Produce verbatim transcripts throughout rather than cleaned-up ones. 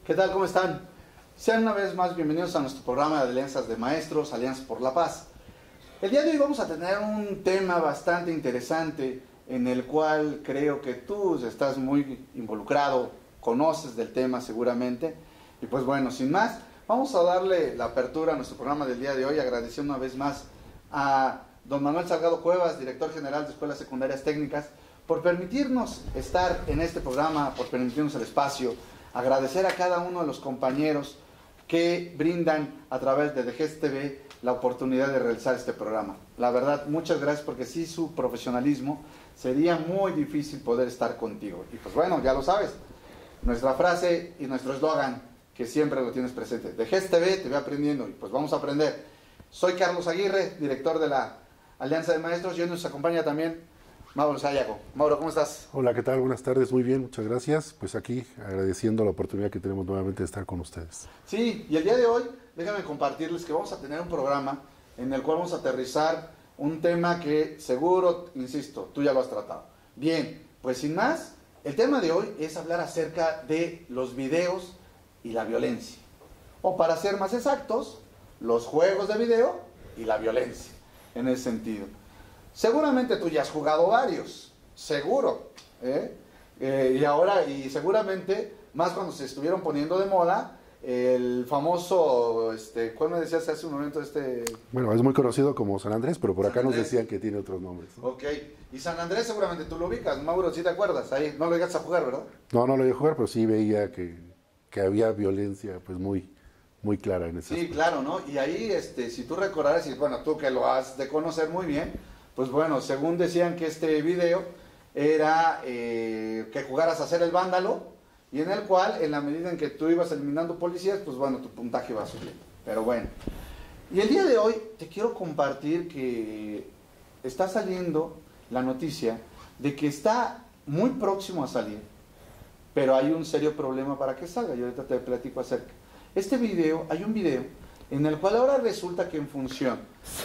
¿Qué tal? ¿Cómo están? Sean una vez más bienvenidos a nuestro programa de Alianzas de Maestros, Alianzas por la Paz. El día de hoy vamos a tener un tema bastante interesante en el cual creo que tú estás muy involucrado, conoces del tema seguramente. Y pues bueno, sin más, vamos a darle la apertura a nuestro programa del día de hoy, agradeciendo una vez más a don Manuel Salgado Cuevas, director general de Escuelas Secundarias Técnicas, por permitirnos estar en este programa, por permitirnos el espacio. Agradecer a cada uno de los compañeros que brindan a través de D G E S T V la oportunidad de realizar este programa. La verdad, muchas gracias, porque sin su profesionalismo sería muy difícil poder estar contigo. Y pues bueno, ya lo sabes, nuestra frase y nuestro eslogan, que siempre lo tienes presente: D G E S T V, te ve aprendiendo, y pues vamos a aprender. Soy Carlos Aguirre, director de la Alianza de Maestros, y hoy nos acompaña también Mauro Sayago. Mauro, ¿cómo estás? Hola, ¿qué tal? Buenas tardes, muy bien, muchas gracias. Pues aquí agradeciendo la oportunidad que tenemos nuevamente de estar con ustedes. Sí, y el día de hoy, déjame compartirles que vamos a tener un programa en el cual vamos a aterrizar un tema que seguro, insisto, tú ya lo has tratado. Bien, pues sin más, el tema de hoy es hablar acerca de los videos y la violencia. O para ser más exactos, los juegos de video y la violencia, en ese sentido. Seguramente tú ya has jugado varios, seguro, ¿eh? Eh, y ahora, y seguramente, más cuando se estuvieron poniendo de moda, el famoso, este, ¿cuál me decías hace un momento? Este... Bueno, es muy conocido como San Andrés, pero por San acá Andrés. Nos decían que tiene otros nombres, ¿no? Ok, y San Andrés seguramente tú lo ubicas, Mauro, ¿sí te acuerdas? Ahí, no lo llegas a jugar, ¿verdad? No, no lo iba a jugar, pero sí veía que, que había violencia, pues muy, muy clara en ese Sí, aspecto. claro, ¿no? Y ahí, este, si tú recordarás, y bueno, tú que lo has de conocer muy bien, pues bueno, según decían que este video era eh, que jugaras a ser el vándalo, y en el cual, en la medida en que tú ibas eliminando policías, pues bueno, tu puntaje iba subiendo. Pero bueno, y el día de hoy te quiero compartir que está saliendo la noticia de que está muy próximo a salir, pero hay un serio problema para que salga, y ahorita te platico acerca. Este video, hay un video en el cual ahora resulta que en función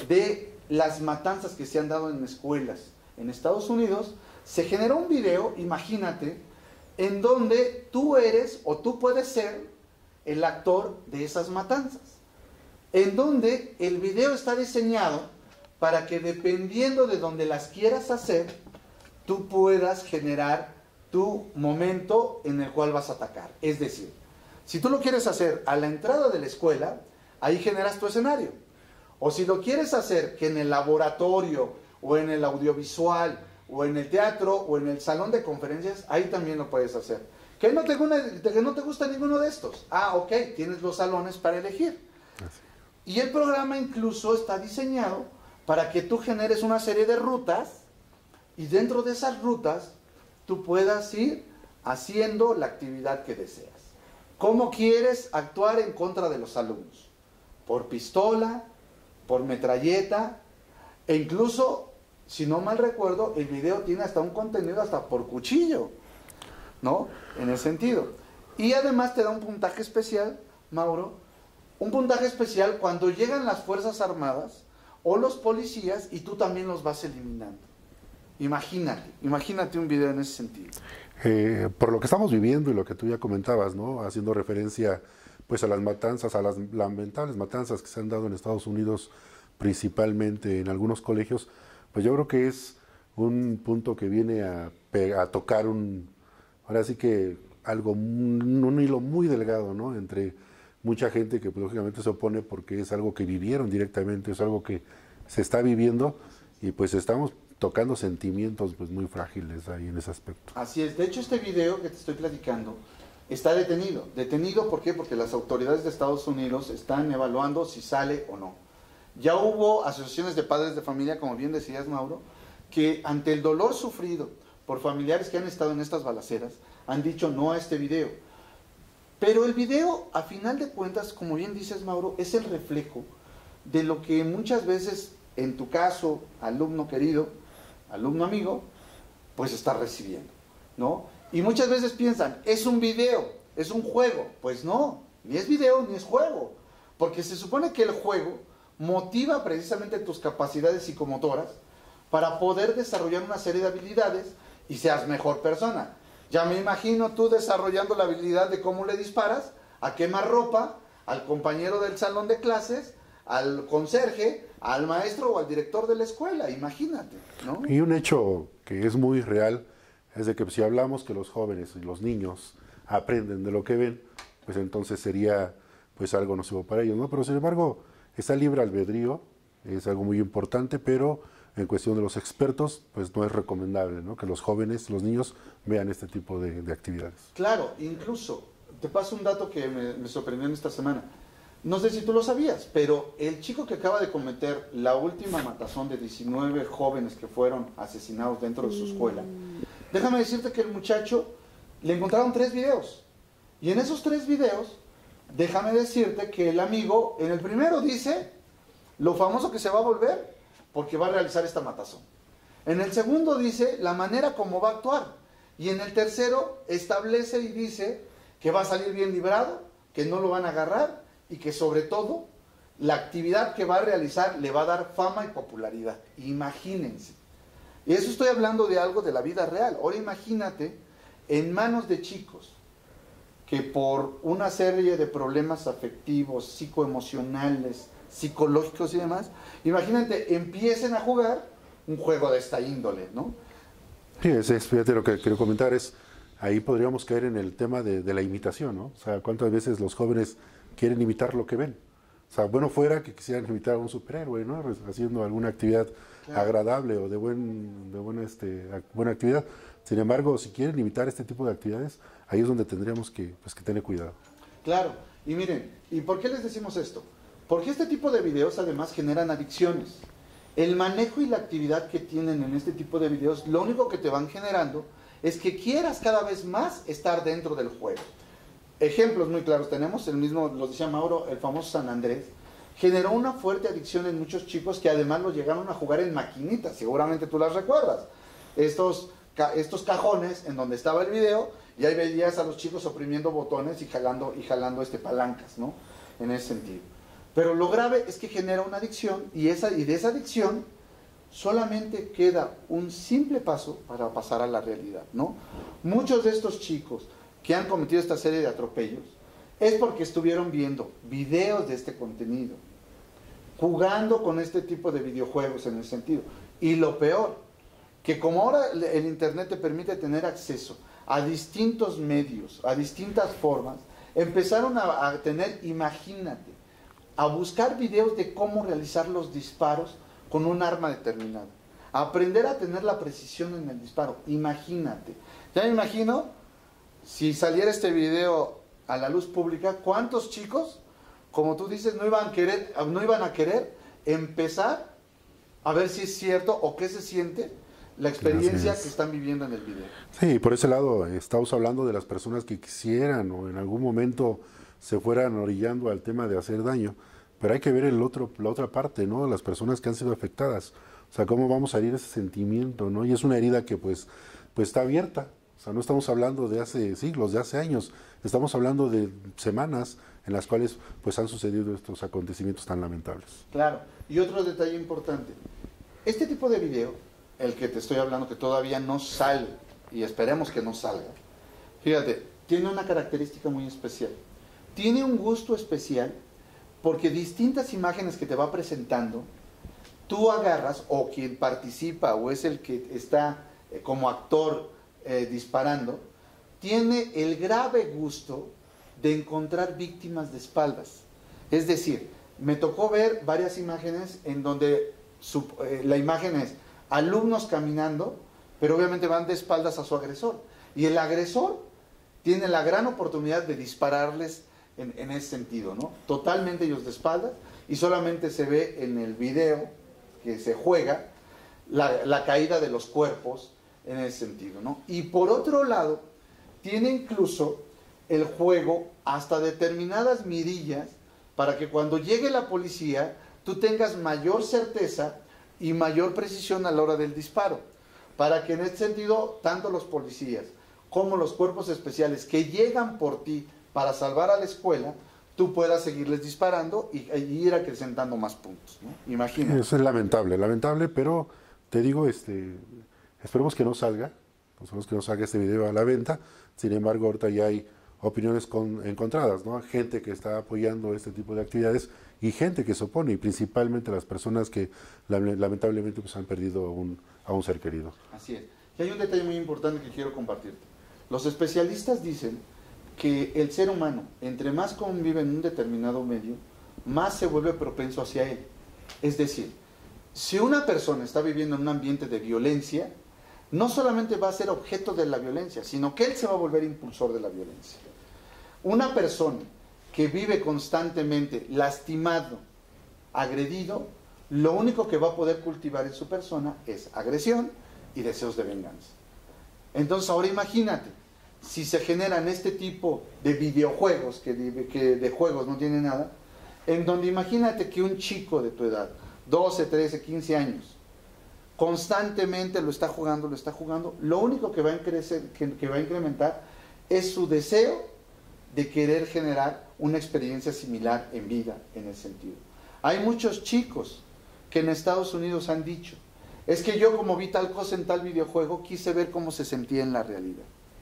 de las matanzas que se han dado en escuelas en Estados Unidos, se generó un video, imagínate, en donde tú eres o tú puedes ser el actor de esas matanzas, en donde el video está diseñado para que, dependiendo de donde las quieras hacer, tú puedas generar tu momento en el cual vas a atacar. Es decir, si tú lo quieres hacer a la entrada de la escuela, ahí generas tu escenario. O si lo quieres hacer que en el laboratorio, o en el audiovisual, o en el teatro, o en el salón de conferencias, ahí también lo puedes hacer. ¿Que no te, que no te gusta ninguno de estos? Ah, ok, tienes los salones para elegir. Así. Y el programa incluso está diseñado para que tú generes una serie de rutas, y dentro de esas rutas, tú puedas ir haciendo la actividad que deseas. ¿Cómo quieres actuar en contra de los alumnos? ¿Por pistola? ¿Por metralleta? E incluso, si no mal recuerdo, el video tiene hasta un contenido hasta por cuchillo, ¿no? En ese sentido. Y además te da un puntaje especial, Mauro, un puntaje especial cuando llegan las Fuerzas Armadas o los policías y tú también los vas eliminando. Imagínate, imagínate un video en ese sentido. Eh, por lo que estamos viviendo y lo que tú ya comentabas, ¿no? Haciendo referencia pues a las matanzas, a las lamentables matanzas que se han dado en Estados Unidos, principalmente en algunos colegios, pues yo creo que es un punto que viene a, a tocar un, ahora sí que algo, un, un hilo muy delgado, ¿no? Entre mucha gente que pues, lógicamente se opone porque es algo que vivieron directamente, es algo que se está viviendo, y pues estamos tocando sentimientos pues muy frágiles ahí en ese aspecto. Así es. De hecho, este video que te estoy platicando está detenido. ¿Detenido por qué? Porque las autoridades de Estados Unidos están evaluando si sale o no. Ya hubo asociaciones de padres de familia, como bien decías, Mauro, que ante el dolor sufrido por familiares que han estado en estas balaceras, han dicho no a este video. Pero el video, a final de cuentas, como bien dices, Mauro, es el reflejo de lo que muchas veces, en tu caso, alumno querido, alumno amigo, pues está recibiendo, ¿no? Y muchas veces piensan, es un video, es un juego. Pues no, ni es video ni es juego, porque se supone que el juego motiva precisamente tus capacidades psicomotoras para poder desarrollar una serie de habilidades y seas mejor persona. Ya me imagino tú desarrollando la habilidad de cómo le disparas a quemarropa al compañero del salón de clases, al conserje, al maestro o al director de la escuela, imagínate, ¿no? Y un hecho que es muy real es de que si hablamos que los jóvenes y los niños aprenden de lo que ven, pues entonces sería pues algo nocivo para ellos, ¿no? Pero sin embargo, está libre albedrío, es algo muy importante, pero en cuestión de los expertos, pues no es recomendable, ¿no? Que los jóvenes, los niños, vean este tipo de, de actividades. Claro, incluso, te paso un dato que me, me sorprendió en esta semana. No sé si tú lo sabías, pero el chico que acaba de cometer la última matazón de diecinueve jóvenes que fueron asesinados dentro de su escuela, déjame decirte que el muchacho le encontraron tres videos. Y en esos tres videos, déjame decirte que el amigo, en el primero dice lo famoso que se va a volver porque va a realizar esta matazón. En el segundo dice la manera como va a actuar. Y en el tercero establece y dice que va a salir bien librado, que no lo van a agarrar y que sobre todo la actividad que va a realizar le va a dar fama y popularidad. Imagínense. Y eso estoy hablando de algo de la vida real. Ahora imagínate en manos de chicos que por una serie de problemas afectivos, psicoemocionales, psicológicos y demás, imagínate, empiecen a jugar un juego de esta índole, ¿no? Sí, es, es, fíjate, lo que quiero comentar es, ahí podríamos caer en el tema de, de la imitación, ¿no? O sea, cuántas veces los jóvenes quieren imitar lo que ven. O sea, bueno fuera que quisieran imitar a un superhéroe, ¿no? Haciendo alguna actividad claro. agradable o de, buen, de buena, este, buena actividad. Sin embargo, si quieren imitar este tipo de actividades, ahí es donde tendríamos que, pues, que tener cuidado. Claro, y miren, ¿y por qué les decimos esto? Porque este tipo de videos además generan adicciones. El manejo y la actividad que tienen en este tipo de videos, lo único que te van generando es que quieras cada vez más estar dentro del juego. Ejemplos muy claros tenemos, el mismo, lo decía Mauro, el famoso San Andrés, generó una fuerte adicción en muchos chicos que además lo llegaron a jugar en maquinitas, seguramente tú las recuerdas. Estos, estos cajones en donde estaba el video, y ahí veías a los chicos oprimiendo botones y jalando, y jalando este, palancas, ¿no? En ese sentido. Pero lo grave es que genera una adicción, y, esa, y de esa adicción solamente queda un simple paso para pasar a la realidad, ¿no? Muchos de estos chicos que han cometido esta serie de atropellos es porque estuvieron viendo videos de este contenido, jugando con este tipo de videojuegos en ese sentido. Y lo peor, que como ahora el internet te permite tener acceso a distintos medios, a distintas formas, empezaron a, a tener, imagínate, a buscar videos de cómo realizar los disparos con un arma determinada, a aprender a tener la precisión en el disparo. Imagínate, ya me imagino si saliera este video a la luz pública, ¿cuántos chicos, como tú dices, no iban a querer, no iban a querer empezar a ver si es cierto o qué se siente la experiencia que están viviendo en el video? Sí, por ese lado estamos hablando de las personas que quisieran o en algún momento se fueran orillando al tema de hacer daño, pero hay que ver el otro, la otra parte, ¿no? Las personas que han sido afectadas, o sea, cómo vamos a herir ese sentimiento, ¿no? Y es una herida que pues, pues está abierta, o sea, no estamos hablando de hace siglos, de hace años, estamos hablando de semanas en las cuales pues han sucedido estos acontecimientos tan lamentables. Claro, y otro detalle importante, este tipo de video, el que te estoy hablando que todavía no sale, y esperemos que no salga, fíjate, tiene una característica muy especial. Tiene un gusto especial porque distintas imágenes que te va presentando, tú agarras, o quien participa, o es el que está eh, como actor eh, disparando, tiene el grave gusto de encontrar víctimas de espaldas. Es decir, me tocó ver varias imágenes en donde su, eh, la imagen es alumnos caminando, pero obviamente van de espaldas a su agresor. Y el agresor tiene la gran oportunidad de dispararles En, en ese sentido, ¿no? Totalmente ellos de espaldas, y solamente se ve en el video que se juega la, la caída de los cuerpos en ese sentido, ¿no? Y por otro lado, tiene incluso el juego hasta determinadas mirillas para que cuando llegue la policía tú tengas mayor certeza y mayor precisión a la hora del disparo, para que en este sentido tanto los policías como los cuerpos especiales que llegan por ti para salvar a la escuela, tú puedas seguirles disparando y, y ir acrecentando más puntos, ¿no? Imagínate. Eso es lamentable, lamentable, pero te digo, este, esperemos que no salga, esperemos que no salga este video a la venta. Sin embargo, ahorita ya hay opiniones con, encontradas, ¿no? Gente que está apoyando este tipo de actividades y gente que se opone, y principalmente las personas que lamentablemente pues, han perdido a un, a un ser querido. Así es. Y hay un detalle muy importante que quiero compartirte. Los especialistas dicen que el ser humano, entre más convive en un determinado medio, más se vuelve propenso hacia él. Es decir, si una persona está viviendo en un ambiente de violencia, no solamente va a ser objeto de la violencia, sino que él se va a volver impulsor de la violencia. Una persona que vive constantemente lastimado, agredido, lo único que va a poder cultivar en su persona es agresión y deseos de venganza. Entonces ahora imagínate, si se generan este tipo de videojuegos, que de, que de juegos no tiene nada, en donde imagínate que un chico de tu edad, doce, trece, quince años, constantemente lo está jugando, lo está jugando, lo único que va a, crecer, que, que va a incrementar es su deseo de querer generar una experiencia similar en vida, en ese sentido. Hay muchos chicos que en Estados Unidos han dicho, es que yo como vi tal cosa en tal videojuego, quise ver cómo se sentía en la realidad.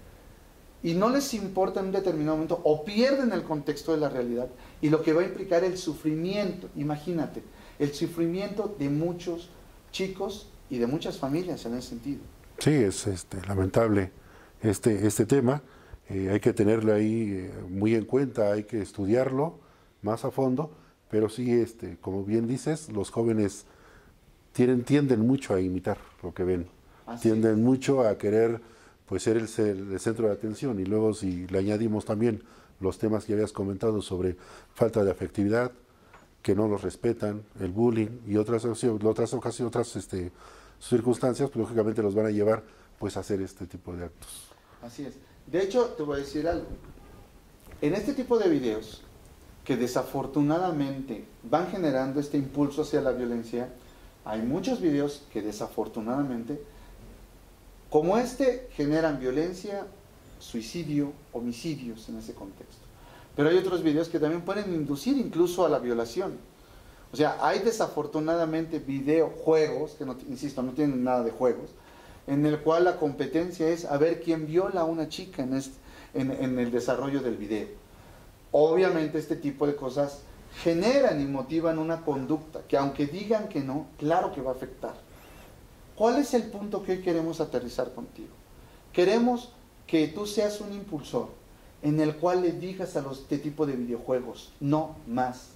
Y no les importa en un determinado momento, o pierden el contexto de la realidad, y lo que va a implicar el sufrimiento, imagínate, el sufrimiento de muchos chicos y de muchas familias en ese sentido. Sí, es este, lamentable este, este tema, eh, hay que tenerlo ahí eh, muy en cuenta, hay que estudiarlo más a fondo, pero sí, este, como bien dices, los jóvenes tienen, tienden mucho a imitar lo que ven, Así tienden es. mucho a querer pues ser el, el centro de atención, y luego si le añadimos también los temas que habías comentado sobre falta de afectividad, que no los respetan, el bullying y otras otras ocasiones, otras este, circunstancias, pues lógicamente los van a llevar pues a hacer este tipo de actos. Así es. De hecho, te voy a decir algo. En este tipo de videos, que desafortunadamente van generando este impulso hacia la violencia, hay muchos videos que desafortunadamente, como este, generan violencia, suicidio, homicidios en ese contexto. Pero hay otros videos que también pueden inducir incluso a la violación. O sea, hay desafortunadamente videojuegos, que no, insisto, no tienen nada de juegos, en el cual la competencia es a ver quién viola a una chica en, este, en, en el desarrollo del video. Obviamente este tipo de cosas generan y motivan una conducta que, aunque digan que no, claro que va a afectar. ¿Cuál es el punto que hoy queremos aterrizar contigo? Queremos que tú seas un impulsor en el cual le digas a los, este tipo de videojuegos, no más.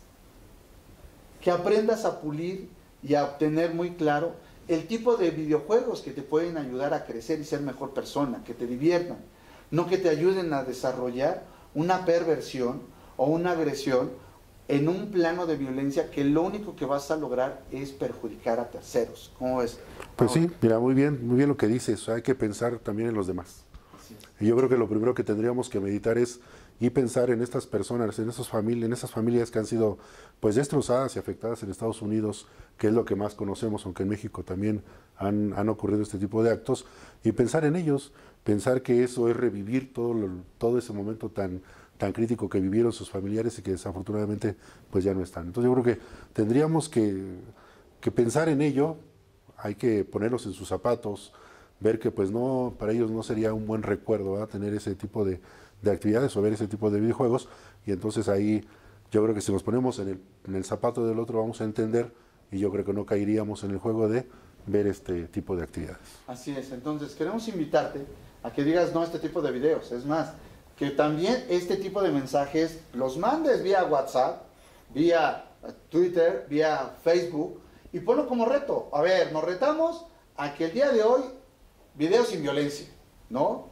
Que aprendas a pulir y a obtener muy claro el tipo de videojuegos que te pueden ayudar a crecer y ser mejor persona, que te diviertan, no que te ayuden a desarrollar una perversión o una agresión en un plano de violencia que lo único que vas a lograr es perjudicar a terceros. ¿Cómo ves? Pues sí, mira, muy bien, muy bien lo que dices, hay que pensar también en los demás. Y yo creo que lo primero que tendríamos que meditar es y pensar en estas personas, en esas familias, en esas familias que han sido pues destrozadas y afectadas en Estados Unidos, que es lo que más conocemos, aunque en México también han, han ocurrido este tipo de actos, y pensar en ellos, pensar que eso es revivir todo, lo, todo ese momento tan, tan crítico que vivieron sus familiares y que desafortunadamente pues ya no están. Entonces yo creo que tendríamos que, que pensar en ello, hay que ponerlos en sus zapatos, ver que pues no, para ellos no sería un buen recuerdo, ¿verdad? Tener ese tipo de, de actividades o ver ese tipo de videojuegos, y entonces ahí yo creo que si nos ponemos en el, en el zapato del otro vamos a entender, y yo creo que no caeríamos en el juego de ver este tipo de actividades. Así es, entonces queremos invitarte a que digas no a este tipo de videos, es más, que también este tipo de mensajes los mandes vía WhatsApp, vía Twitter, vía Facebook, y ponlo como reto. A ver, nos retamos a que el día de hoy videos sin violencia, ¿no?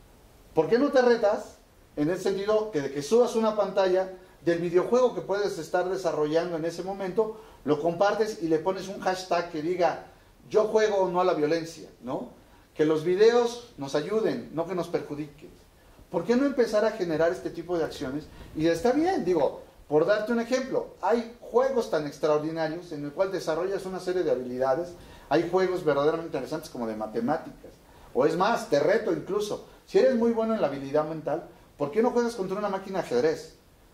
¿Por qué no te retas en el sentido que de que subas una pantalla del videojuego que puedes estar desarrollando en ese momento, lo compartes y le pones un hashtag que diga yo juego no a la violencia, ¿no? Que los videos nos ayuden, no que nos perjudiquen. ¿Por qué no empezar a generar este tipo de acciones? Y está bien, digo, por darte un ejemplo, hay juegos tan extraordinarios en el cual desarrollas una serie de habilidades. Hay juegos verdaderamente interesantes como de matemáticas. O es más, te reto incluso. Si eres muy bueno en la habilidad mental, ¿por qué no juegas contra una máquina de ajedrez?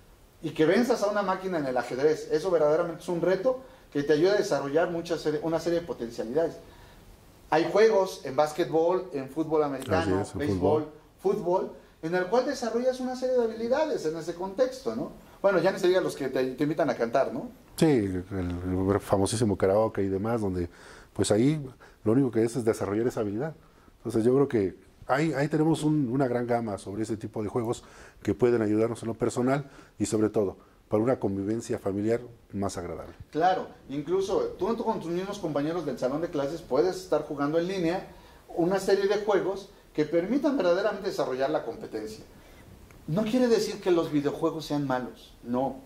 Y que venzas a una máquina en el ajedrez. Eso verdaderamente es un reto que te ayuda a desarrollar mucha serie, una serie de potencialidades. Hay juegos en básquetbol, en fútbol americano, es, béisbol, fútbol. fútbol, en el cual desarrollas una serie de habilidades en ese contexto, ¿no? Bueno, ya ni se diga los que te, te invitan a cantar, ¿no? Sí, el, el famosísimo karaoke y demás, donde pues ahí lo único que es es desarrollar esa habilidad. Entonces yo creo que ahí, ahí tenemos un, una gran gama sobre ese tipo de juegos que pueden ayudarnos en lo personal y sobre todo para una convivencia familiar más agradable. Claro, incluso tú, tú con tus mismos compañeros del salón de clases puedes estar jugando en línea una serie de juegos que permitan verdaderamente desarrollar la competencia. No quiere decir que los videojuegos sean malos, no.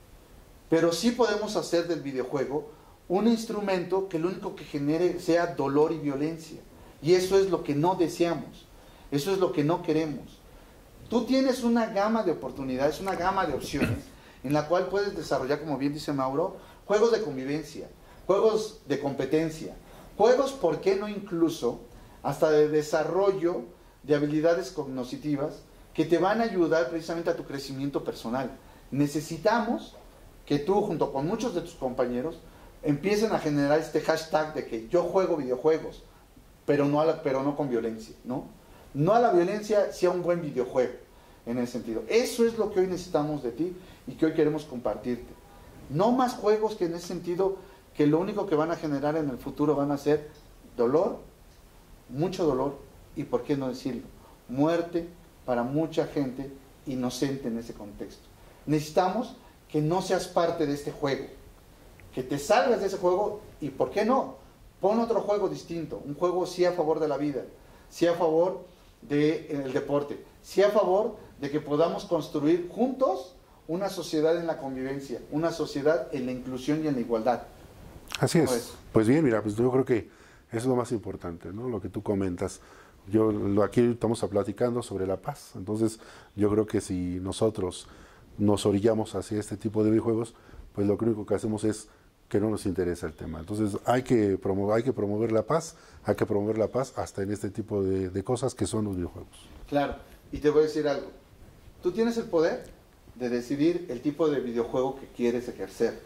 Pero sí podemos hacer del videojuego un instrumento que lo único que genere sea dolor y violencia. Y eso es lo que no deseamos, eso es lo que no queremos. Tú tienes una gama de oportunidades, una gama de opciones en la cual puedes desarrollar, como bien dice Mauro, juegos de convivencia, juegos de competencia, juegos, ¿por qué no incluso, hasta de desarrollo de habilidades cognitivas que te van a ayudar precisamente a tu crecimiento personal? Necesitamos que tú, junto con muchos de tus compañeros, empiecen a generar este hashtag de que yo juego videojuegos, pero no, a la, pero no con violencia, ¿no? No a la violencia, sí a un buen videojuego, en ese sentido. Eso es lo que hoy necesitamos de ti y que hoy queremos compartirte. No más juegos que en ese sentido, que lo único que van a generar en el futuro van a ser dolor, mucho dolor, y por qué no decirlo, muerte para mucha gente inocente en ese contexto. Necesitamos que no seas parte de este juego, que te salgas de ese juego y por qué no, pon otro juego distinto, un juego sí a favor de la vida, sí a favor del deporte, sí a favor de que podamos construir juntos una sociedad en la convivencia, una sociedad en la inclusión y en la igualdad. Así es. es. Pues bien, mira, pues yo creo que eso es lo más importante, ¿no? Lo que tú comentas. Yo lo, aquí estamos platicando sobre la paz. Entonces, yo creo que si nosotros nos orillamos hacia este tipo de videojuegos, pues lo único que hacemos es que no nos interesa el tema. Entonces, hay que promover, hay que promover la paz, hay que promover la paz hasta en este tipo de, de cosas que son los videojuegos. Claro, y te voy a decir algo. Tú tienes el poder de decidir el tipo de videojuego que quieres ejercer.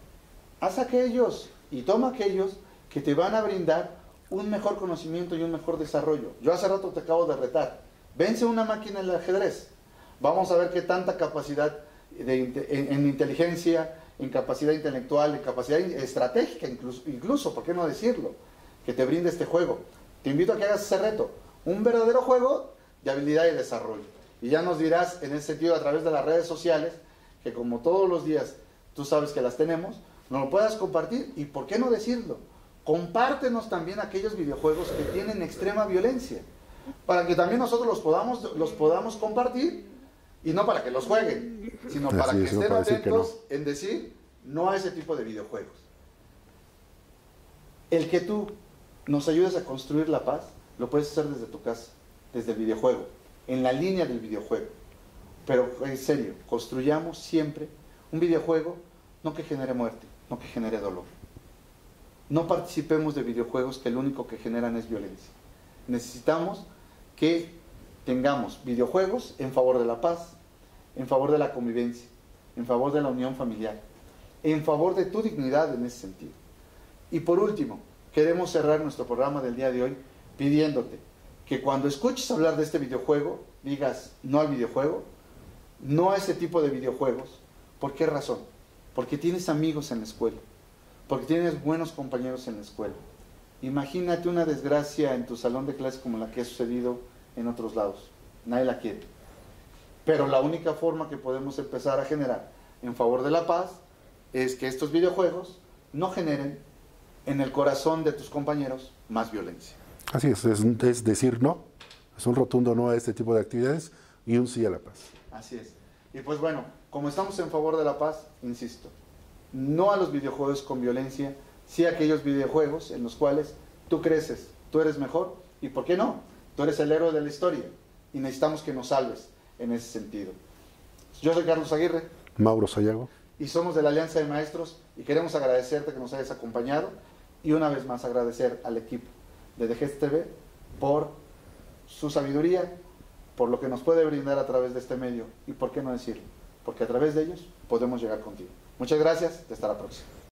Haz aquellos y toma aquellos que te van a brindar un mejor conocimiento y un mejor desarrollo. Yo hace rato te acabo de retar. Vence una máquina en el ajedrez. Vamos a ver qué tanta capacidad de, en, en inteligencia, en capacidad intelectual, en capacidad estratégica, incluso, incluso, ¿por qué no decirlo? Que te brinde este juego. Te invito a que hagas ese reto. Un verdadero juego de habilidad y desarrollo. Y ya nos dirás en ese sentido a través de las redes sociales, que como todos los días tú sabes que las tenemos, nos lo puedas compartir. ¿Y por qué no decirlo? Compártenos también aquellos videojuegos que tienen extrema violencia, para que también nosotros los podamos, los podamos compartir, y no para que los jueguen, sino para Así que es, no estén para decir atentos que no. en decir no a ese tipo de videojuegos. El que tú nos ayudes a construir la paz, lo puedes hacer desde tu casa, desde el videojuego, en la línea del videojuego. Pero en serio, construyamos siempre un videojuego no que genere muerte, no que genere dolor. No participemos de videojuegos que lo único que generan es violencia. Necesitamos que tengamos videojuegos en favor de la paz, en favor de la convivencia, en favor de la unión familiar, en favor de tu dignidad en ese sentido. Y por último, queremos cerrar nuestro programa del día de hoy pidiéndote que cuando escuches hablar de este videojuego, digas no al videojuego, no a ese tipo de videojuegos. ¿Por qué razón? Porque tienes amigos en la escuela, porque tienes buenos compañeros en la escuela. Imagínate una desgracia en tu salón de clases como la que ha sucedido en otros lados. Nadie la quiere. Pero la única forma que podemos empezar a generar en favor de la paz es que estos videojuegos no generen en el corazón de tus compañeros más violencia. Así es, es, es decir no, es un rotundo no a este tipo de actividades y un sí a la paz. Así es. Y pues bueno, como estamos en favor de la paz, insisto, no a los videojuegos con violencia, sí a aquellos videojuegos en los cuales tú creces, tú eres mejor, y ¿por qué no? Tú eres el héroe de la historia y necesitamos que nos salves en ese sentido. Yo soy Carlos Aguirre. Mauro Sayago. Y somos de la Alianza de Maestros y queremos agradecerte que nos hayas acompañado y una vez más agradecer al equipo de D G E S T V por su sabiduría, por lo que nos puede brindar a través de este medio y por qué no decirlo, porque a través de ellos podemos llegar contigo. Muchas gracias y hasta la próxima.